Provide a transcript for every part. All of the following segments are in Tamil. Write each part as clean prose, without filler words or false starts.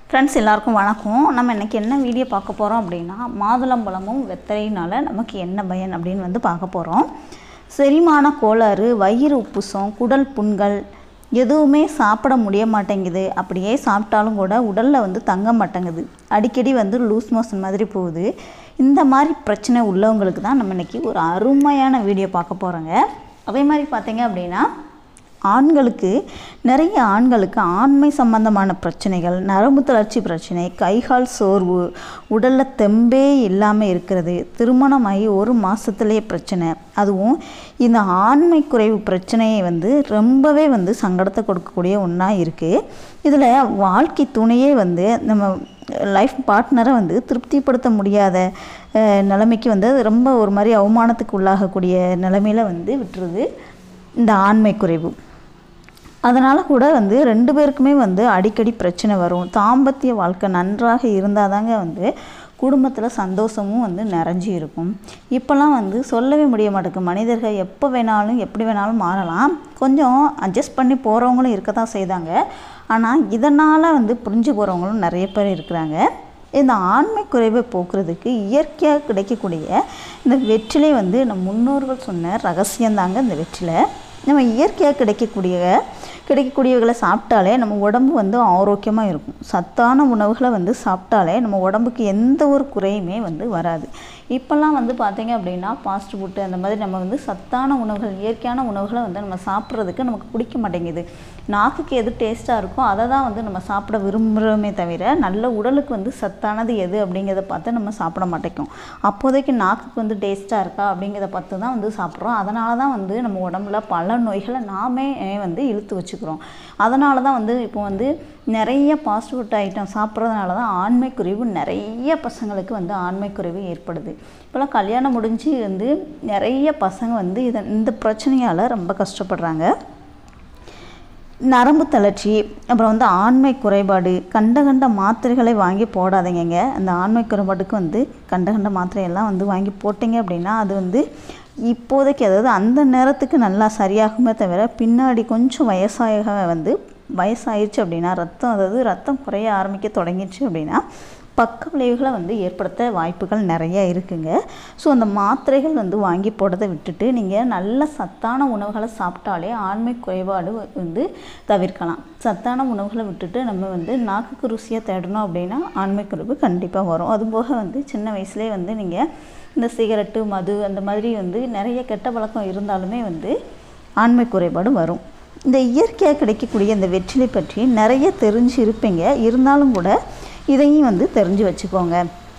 ஃப்ரெண்ட்ஸ் எல்லாருக்கும் வணக்கம். நம்ம இன்றைக்கி என்ன வீடியோ பார்க்க போகிறோம் அப்படின்னா, மாதுளம்பழமும் வெத்தலையினால் நமக்கு என்ன பயன் அப்படின்னு பார்க்க போகிறோம். செரிமான கோளாறு, வயிறு உப்புசம், குடல் புண்கள் எதுவுமே சாப்பிட முடிய மாட்டேங்குது. அப்படியே சாப்பிட்டாலும் கூட உடலில் தங்க மாட்டேங்குது. அடிக்கடி லூஸ் மோஷன் மாதிரி போகுது. இந்த மாதிரி பிரச்சனை உள்ளவங்களுக்கு தான் நம்ம இன்றைக்கி ஒரு அருமையான வீடியோ பார்க்க போகிறோங்க. அதே மாதிரி பார்த்திங்க அப்படின்னா, நிறைய ஆண்களுக்கு ஆண்மை சம்பந்தமான பிரச்சனைகள், நரம்பு தளர்ச்சி பிரச்சனை, கைகால் சோர்வு, உடலில் தெம்பே இல்லாமல் இருக்கிறது, திருமணமாகி ஒரு மாதத்துலேயே பிரச்சனை, அதுவும் இந்த ஆண்மை குறைவு பிரச்சனையை ரொம்பவே சங்கடத்தை கொடுக்கக்கூடிய ஒன்றா இருக்குது. இதில் வாழ்க்கை துணையே நம்ம லைஃப் பார்ட்னரை திருப்திப்படுத்த முடியாத நிலைமைக்கு ரொம்ப ஒரு மாதிரி அவமானத்துக்கு உள்ளாகக்கூடிய நிலைமையில் விட்டுருது இந்த ஆண்மை குறைவு. அதனால் கூட ரெண்டு பேருக்குமே அடிக்கடி பிரச்சனை வரும். தாம்பத்திய வாழ்க்கை நன்றாக இருந்தால் தாங்க குடும்பத்தில் சந்தோஷமும் நிறைஞ்சி இருக்கும். இப்போல்லாம் சொல்லவே முடிய மாட்டேங்குது. மனிதர்கள் எப்போ வேணாலும் எப்படி வேணாலும் மாறலாம். கொஞ்சம் அட்ஜஸ்ட் பண்ணி போகிறவங்களும் இருக்க தான் செய்தாங்க. ஆனால் இதனால் புரிஞ்சு போகிறவங்களும் நிறைய பேர் இருக்கிறாங்க. இந்த ஆண்மை குறைவை போக்குறதுக்கு இயற்கையாக கிடைக்கக்கூடிய இந்த வெற்றிலை நம்ம முன்னோர்கள் சொன்ன ரகசியந்தாங்க. இந்த வெற்றிலை நம்ம இயற்கையாக கிடைக்கக்கூடியவர்களை சாப்பிட்டாலே நம்ம உடம்பு ஆரோக்கியமாக இருக்கும். சத்தான உணவுகளை சாப்பிட்டாலே நம்ம உடம்புக்கு எந்த ஒரு குறையுமே வராது. இப்போல்லாம் பார்த்திங்க அப்படின்னா ஃபாஸ்ட் ஃபுட்டு அந்த மாதிரி நம்ம சத்தான உணவுகள், இயற்கையான உணவுகளை நம்ம சாப்பிட்றதுக்கு நமக்கு பிடிக்க மாட்டேங்குது. நாக்குக்கு எது டேஸ்ட்டாக இருக்கோ அதை தான் நம்ம சாப்பிட விரும்புகிறோமே தவிர, நல்ல உடலுக்கு சத்தானது எது அப்படிங்கிறத பார்த்து நம்ம சாப்பிட மாட்டேங்கும். அப்போதைக்கு நாக்குக்கு டேஸ்ட்டாக இருக்கா அப்படிங்கிறத பார்த்து தான் சாப்பிட்றோம். அதனால தான் நம்ம உடம்புல பல நோய்களை நாமே இழுத்து வச்சுக்கிறோம். அதனால தான் இப்போ நிறைய ஃபாஸ்ட் ஃபுட் ஐட்டம் சாப்பிட்றதுனால தான் ஆண்மை குறைவு நிறைய பசங்களுக்கு ஆண்மை குறைவு ஏற்படுது. இப்போலாம் கல்யாணம் முடிஞ்சு நிறைய பசங்க இந்த பிரச்சனையால் ரொம்ப கஷ்டப்படுறாங்க. நரம்பு தளர்ச்சி, அப்புறம் ஆண்மை குறைபாடு, கண்ட மாத்திரைகளை வாங்கி போடாதீங்க. அந்த ஆண்மை குறைபாட்டுக்கு கண்ட மாத்திரையெல்லாம் வாங்கி போட்டிங்க அப்படின்னா அது இப்போதைக்கு, அதாவது அந்த நேரத்துக்கு நல்லா சரியாகுமே தவிர, பின்னாடி கொஞ்சம் வயசாகிடுச்சு அப்படின்னா, ரத்தம் குறைய ஆரம்பிக்க தொடங்கிடுச்சு அப்படின்னா பக்க விளைவுகளை ஏற்படுத்த வாய்ப்புகள் நிறையா இருக்குங்க. ஸோ அந்த மாத்திரைகள் வாங்கி போடுறதை விட்டுட்டு நீங்கள் நல்ல சத்தான உணவுகளை சாப்பிட்டாலே ஆண்மை குறைபாடு தவிர்க்கலாம். சத்தான உணவுகளை விட்டுட்டு நம்ம நாக்குக்கு ருசியாக தேடணும் அப்படின்னா ஆண்மை குறைவு கண்டிப்பாக வரும். அதுபோக சின்ன வயசுலேயே நீங்கள் இந்த சிகரெட்டு, மது அந்த மாதிரி நிறைய கெட்ட பழக்கம் இருந்தாலுமே ஆண்மை குறைபாடு வரும். இந்த இயற்கையாக கிடைக்கக்கூடிய இந்த வெற்றிலை பற்றி நிறைய தெரிஞ்சு இருப்பீங்க. இருந்தாலும் கூட இதையும் தெரிஞ்சு வச்சுக்கோங்க.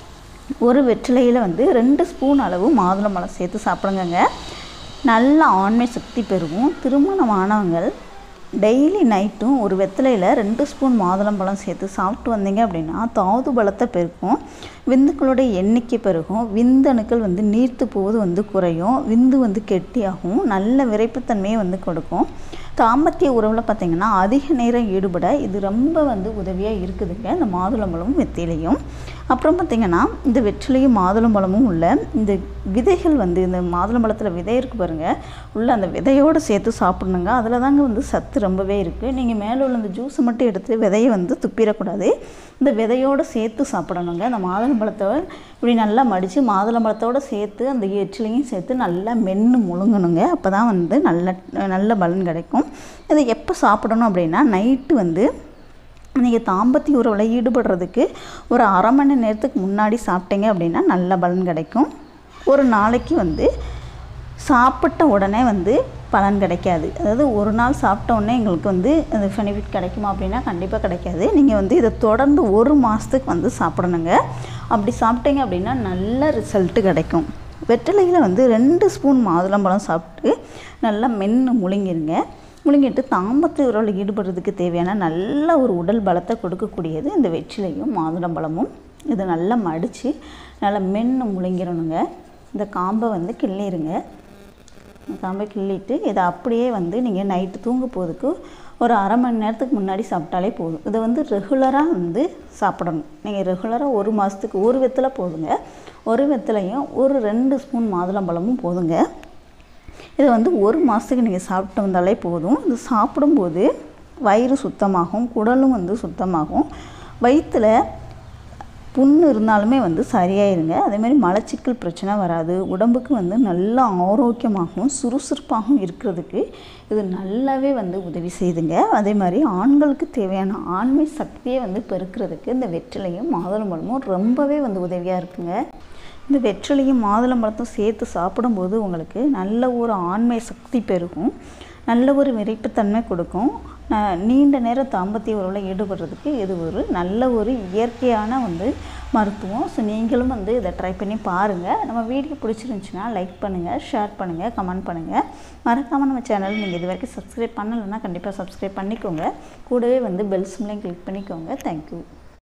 ஒரு வெற்றிலையில் 2 ஸ்பூன் அளவு மாதுளம்பழம் சேர்த்து சாப்பிடுங்க. நல்ல ஆண்மை சக்தி பெருகும். திருமணமானவங்கள் டெய்லி நைட்டும் ஒரு வெற்றிலையில் 2 ஸ்பூன் மாதுளம்பழம் சேர்த்து சாப்பிட்டு வந்தீங்க அப்படின்னா தாது பலத்தை பெருக்கும். விந்துக்களுடைய எண்ணிக்கை பெருகும். விந்தணுக்கள் நீர்த்து போவது குறையும். விந்து கெட்டியாகும். நல்ல விரைப்புத்தன்மையை கொடுக்கும். தாம்பத்திய உறவில் பார்த்திங்கன்னா அதிக நேரம் ஈடுபட இது ரொம்ப உதவியாக இருக்குதுங்க, இந்த மாதுளம்பழமும் வெத்திலையும். அப்புறம் பார்த்திங்கன்னா இந்த வெற்றிலையும் மாதுளம்பழமும் உள்ள இந்த விதைகள் இந்த மாதுளம்பழத்தில் விதை இருக்குது பாருங்கள், உள்ள அந்த விதையோடு சேர்த்து சாப்பிட்ணுங்க. அதில் தாங்க சத்து ரொம்பவே இருக்குது. நீங்கள் மேலே உள்ள இந்த ஜூஸை மட்டும் எடுத்து விதையை துப்பிடக்கூடாது. இந்த விதையோடு சேர்த்து சாப்பிடணுங்க. அந்த மாதுளம்பழத்தை இப்படி நல்லா மடித்து மாதுளம்பழத்தோடு சேர்த்து அந்த வெற்றிலையும் சேர்த்து நல்லா மென்று முழுங்கணுங்க. அப்போ தான் நல்ல பலன் கிடைக்கும். இதை எப்போ சாப்பிடணும் அப்படின்னா, நைட்டு நீங்கள் தாம்பத்திய உறவில் ஈடுபடுறதுக்கு ஒரு அரை மணி நேரத்துக்கு முன்னாடி சாப்பிட்டீங்க அப்படின்னா நல்ல பலன் கிடைக்கும். ஒரு நாளைக்கு சாப்பிட்ட உடனே பலன் கிடைக்காது. அதாவது ஒரு நாள் சாப்பிட்ட உடனே எங்களுக்கு அந்த பெனிஃபிட் கிடைக்குமா அப்படின்னா கண்டிப்பாக கிடைக்காது. நீங்கள் இதை தொடர்ந்து ஒரு மாதத்துக்கு சாப்பிடணுங்க. அப்படி சாப்பிட்டீங்க அப்படின்னா நல்ல ரிசல்ட்டு கிடைக்கும். வெற்றிலையில் 2 ஸ்பூன் மாதுளம்பழம் சாப்பிட்டு நல்லா மென்று முழுங்கிடுங்க. முழுங்கிட்டு தாம்பத்திய உறவில் ஈடுபடுறதுக்கு தேவையான நல்ல ஒரு உடல் பலத்தை கொடுக்கக்கூடியது இந்த வெற்றிலையும் மாதுளம்பழமும். இதை நல்லா மடித்து நல்லா மென்று முழுங்கிடணுங்க. இந்த காம்பை கிள்ளிடுங்க. காம்பை கிள்ளிட்டு இதை அப்படியே நீங்கள் நைட்டு தூங்க போகிறதுக்கு ஒரு அரை மணி நேரத்துக்கு முன்னாடி சாப்பிட்டாலே போதும். இதை ரெகுலராக சாப்பிடணும். நீங்கள் ரெகுலராக ஒரு மாதத்துக்கு ஒரு வெத்தலை போதுங்க. ஒரு வெத்தலையும் ஒரு 2 ஸ்பூன் மாதுளம்பழமும் போதுங்க. இதை ஒரு மாதத்துக்கு நீங்கள் சாப்பிட்டு வந்தாலே போதும். இது சாப்பிடும்போது வயிறு சுத்தமாகும், குடலும் சுத்தமாகும். வயிற்றில் புண்ணு இருந்தாலுமே வந்து சரியாயிருங்க. அதேமாதிரி மலச்சிக்கல் பிரச்சனை வராது. உடம்புக்கு வந்து நல்ல ஆரோக்கியமாகவும் சுறுசுறுப்பாகவும் இருக்கிறதுக்கு இது நல்லாவே வந்து உதவி செய்யுதுங்க. அதே மாதிரி ஆண்களுக்கு தேவையான ஆண்மை சக்தியை வந்து பெருக்கிறதுக்கு இந்த வெற்றிலையும் மாதுளம்பழமும் ரொம்பவே வந்து உதவியாக இருக்குங்க. இந்த வெற்றிலையும் மாதுளம்பழத்தும் சேர்த்து சாப்பிடும்போது உங்களுக்கு நல்ல ஒரு ஆண்மை சக்தி பெருகும், நல்ல ஒரு விரைப்புத்தன்மை கொடுக்கும். நீண்ட நேரம் தாம்பத்திய உறவில் ஈடுபடுறதுக்கு இது ஒரு நல்ல ஒரு இயற்கையான வந்து மருத்துவம். ஸோ நீங்களும் வந்து இதை ட்ரை பண்ணி பாருங்கள். நம்ம வீடியோ பிடிச்சிருந்துச்சின்னா லைக் பண்ணுங்கள், ஷேர் பண்ணுங்கள், கமெண்ட் பண்ணுங்கள். மறக்காமல் நம்ம சேனல் நீங்கள் இது வரைக்கும் சப்ஸ்கிரைப் பண்ணலைன்னா கண்டிப்பாக சப்ஸ்கிரைப் பண்ணிக்கோங்க. கூடவே வந்து பெல் சிம்லையும் கிளிக் பண்ணிக்கோங்க. தேங்க்யூ.